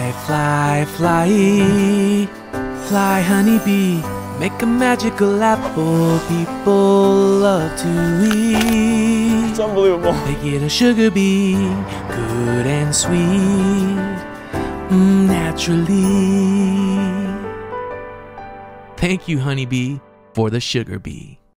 Fly, fly, fly, fly, honeybee. Make a magical apple people love to eat. It's unbelievable. Make it a sugar bee, good and sweet, naturally. Thank you, honeybee, for the sugar bee.